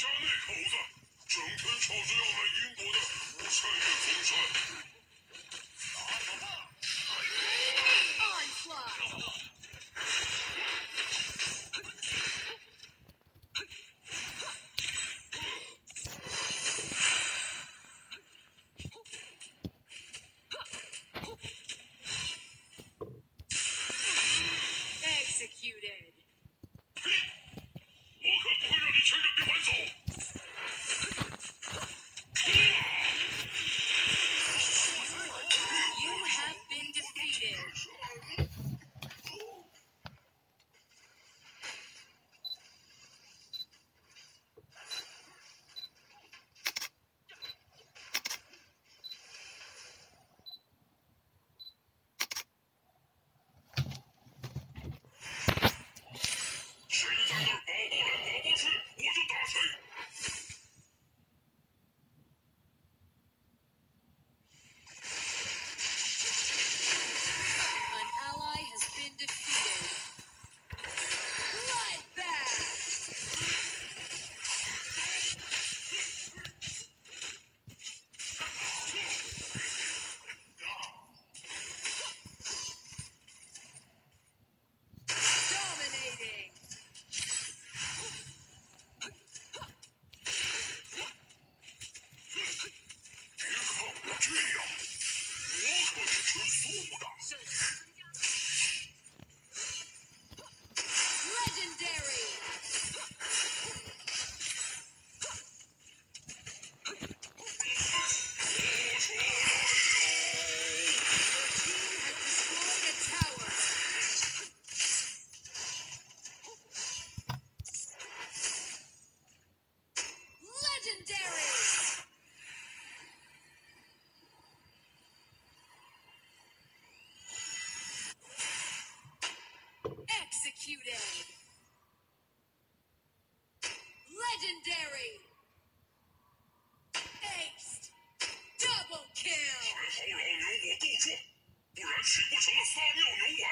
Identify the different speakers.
Speaker 1: 家那口子整天吵着要买英国的无扇叶风扇。
Speaker 2: Executed.
Speaker 1: 我可不会让你全身被玩走。
Speaker 2: You have been defeated.
Speaker 1: 谁在那儿跑来跑去，我就打谁。
Speaker 2: An ally has been defeated. Bloodbath. Dominating.
Speaker 1: 别看我这样，我可是吃素的。
Speaker 2: Legendary.
Speaker 1: 我出来
Speaker 2: Your team has destroyed a tower. Legendary. Executed. Legendary. Aced. Double kill.
Speaker 1: 还好老牛我够壮，不然岂不成了撒尿牛